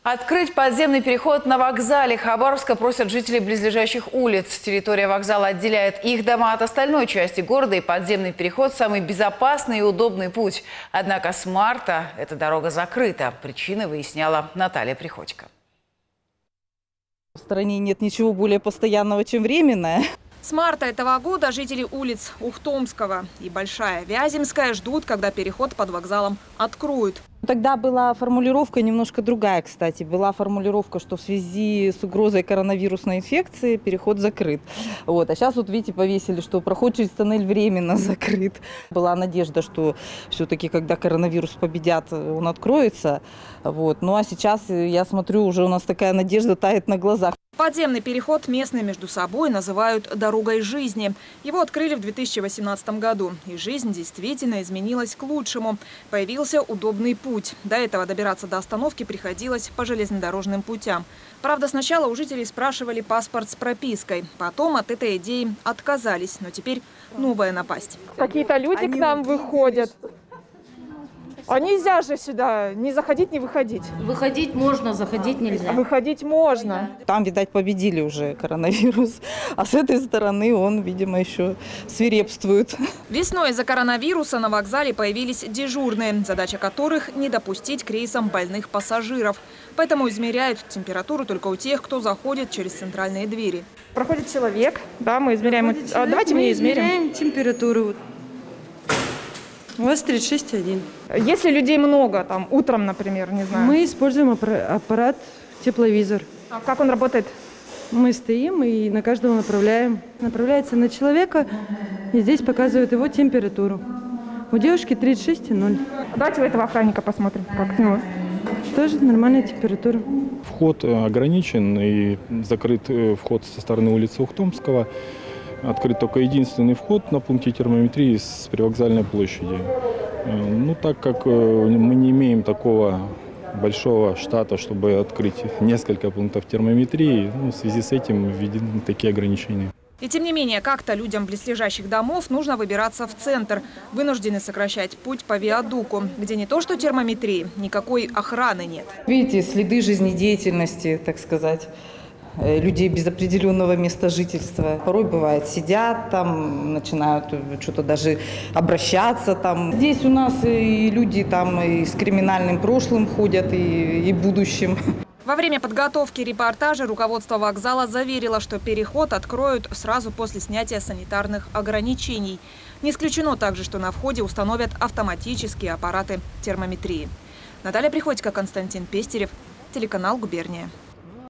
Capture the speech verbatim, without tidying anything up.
Открыть подземный переход на вокзале Хабаровска просят жители близлежащих улиц. Территория вокзала отделяет их дома от остальной части города, и подземный переход – самый безопасный и удобный путь. Однако с марта эта дорога закрыта. Причины выясняла Наталья Приходько. В стране нет ничего более постоянного, чем временное. С марта этого года жители улиц Ухтомского и Большая Вяземская ждут, когда переход под вокзалом откроют. Тогда была формулировка немножко другая, кстати. Была формулировка, что в связи с угрозой коронавирусной инфекции переход закрыт. Вот. А сейчас, вот видите, повесили, что проход через тоннель временно закрыт. Была надежда, что все-таки, когда коронавирус победят, он откроется. Вот. Ну а сейчас, я смотрю, уже у нас такая надежда тает на глазах. Подземный переход местные между собой называют «дорогой жизни». Его открыли в две тысячи восемнадцатом году. И жизнь действительно изменилась к лучшему. Появился удобный путь. До этого добираться до остановки приходилось по железнодорожным путям. Правда, сначала у жителей спрашивали паспорт с пропиской. Потом от этой идеи отказались. Но теперь новая напасть. Какие-то люди Они к нам выходят. А нельзя же сюда не заходить, не выходить. Выходить можно, заходить нельзя. Выходить можно. Там, видать, победили уже коронавирус. А с этой стороны он, видимо, еще свирепствует. Весной из-за коронавируса на вокзале появились дежурные, задача которых – не допустить к рейсам больных пассажиров. Поэтому измеряют температуру только у тех, кто заходит через центральные двери. Проходит человек, да, мы измеряем. Человек, а, давайте мы измерим. измеряем температуру. У вас тридцать шесть и один. Если людей много, там утром, например, не знаю. Мы используем аппарат тепловизор. А как он работает? Мы стоим и на каждого направляем. Направляется на человека, и здесь показывает его температуру. У девушки тридцать шесть и ноль. Давайте у этого охранника посмотрим, как с него. Тоже нормальная температура. Вход ограничен и закрыт вход со стороны улицы Ухтомского. Открыт только единственный вход на пункте термометрии с привокзальной площади. Ну, так как мы не имеем такого большого штата, чтобы открыть несколько пунктов термометрии, ну, в связи с этим введены такие ограничения. И тем не менее, как-то людям близлежащих домов нужно выбираться в центр. Вынуждены сокращать путь по виадуку, где не то что термометрии, никакой охраны нет. Видите, следы жизнедеятельности, так сказать, людей без определенного места жительства. Порой бывает, сидят там, начинают что-то даже обращаться там. Здесь у нас и люди там и с криминальным прошлым ходят, и, и будущим. Во время подготовки репортажа руководство вокзала заверило, что переход откроют сразу после снятия санитарных ограничений. Не исключено также, что на входе установят автоматические аппараты термометрии. Наталья Приходько, Константин Пестерев, телеканал «Губерния».